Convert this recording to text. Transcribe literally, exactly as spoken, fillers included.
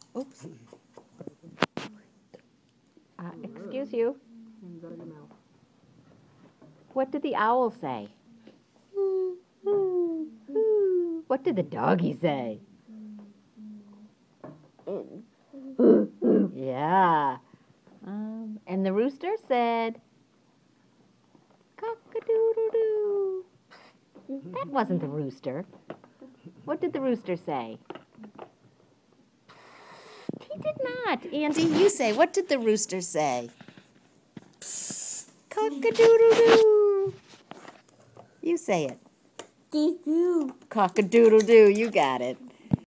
Oops. Uh, excuse you. What did the owl say? What did the doggy say? Yeah. Um, and the rooster said, cock-a-doodle-doo. That wasn't the rooster. What did the rooster say? He did not. Andy, you say, what did the rooster say? Cock-a-doodle-doo. You say it. Cock-a-doodle-doo. You got it.